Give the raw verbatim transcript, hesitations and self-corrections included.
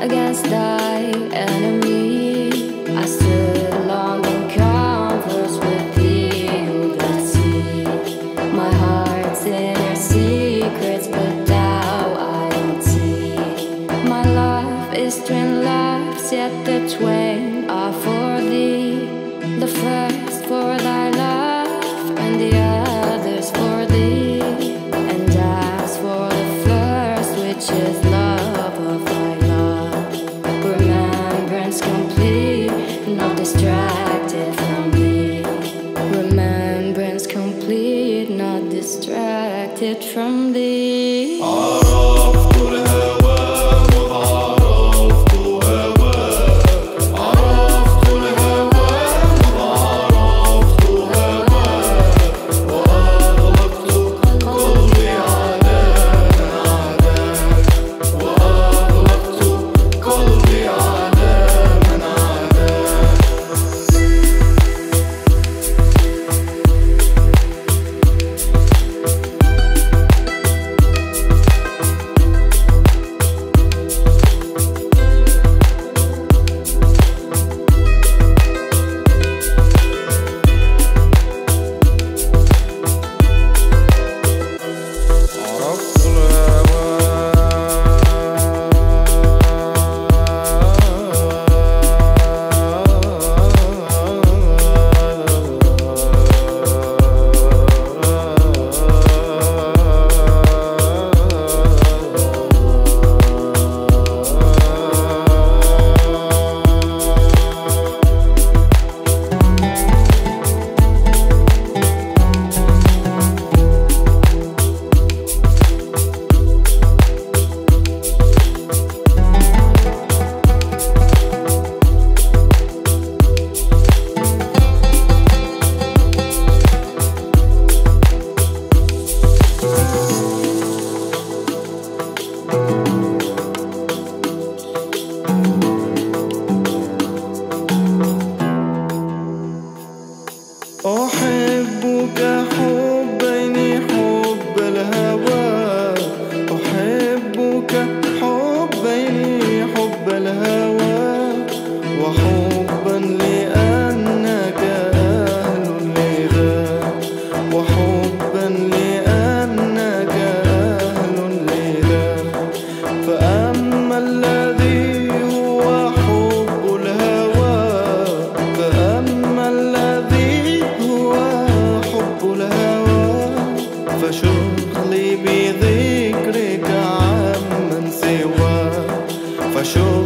against thy enemy. I stood long in converse with thee, who doth see my heart's inner secrets, but thou I don't see. My love is twin loves, yet the twain are for thee. The first for thy love, and the others for thee. And as for the first, which is love of thy love, remembrance complete, not distracted from thee. Remembrance complete, not distracted from thee. عرفت الهوى وعرفت هواك، عرفت الهوى وعرفت هواك، وأغلقت قلبي على من عاداك، وأغلقت قلبي على من عاداك. عرفت أحبك حبين حب الهوى، أحبك حبين حب الهوى، وحبا لأنك أهل لذا، وحبا لأنك أهل لذا. فأما الذي هو حب الهوى، فأما الذي هو حب الهوى، فشغلي بذكرك عمن سواك، فشغلي